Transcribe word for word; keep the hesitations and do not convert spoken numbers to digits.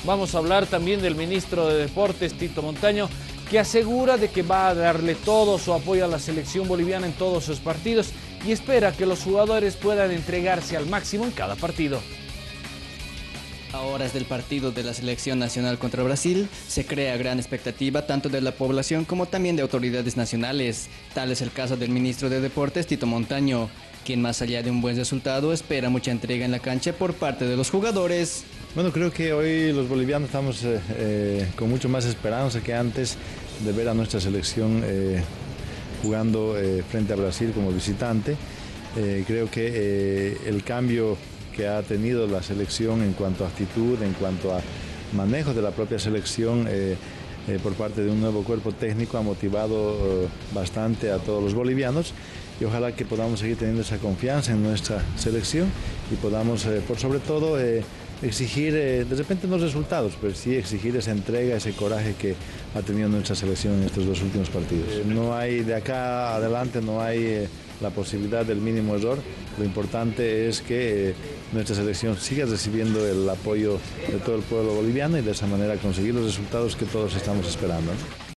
Vamos a hablar también del ministro de Deportes, Tito Montaño, que asegura de que va a darle todo su apoyo a la selección boliviana en todos sus partidos y espera que los jugadores puedan entregarse al máximo en cada partido. A horas del partido de la selección nacional contra Brasil, se crea gran expectativa tanto de la población como también de autoridades nacionales. Tal es el caso del ministro de Deportes, Tito Montaño, quien más allá de un buen resultado espera mucha entrega en la cancha por parte de los jugadores. Bueno, creo que hoy los bolivianos estamos eh, eh, con mucho más esperanza que antes de ver a nuestra selección eh, jugando eh, frente a Brasil como visitante. Eh, creo que eh, el cambio que ha tenido la selección en cuanto a actitud, en cuanto a manejo de la propia selección eh, eh, por parte de un nuevo cuerpo técnico ha motivado eh, bastante a todos los bolivianos y ojalá que podamos seguir teniendo esa confianza en nuestra selección y podamos, eh, por sobre todo, eh, exigir, eh, de repente no resultados, pero sí exigir esa entrega, ese coraje que ha tenido nuestra selección en estos dos últimos partidos. Eh, no hay, de acá adelante no hay eh, la posibilidad del mínimo error. Lo importante es que eh, nuestra selección siga recibiendo el apoyo de todo el pueblo boliviano y de esa manera conseguir los resultados que todos estamos esperando.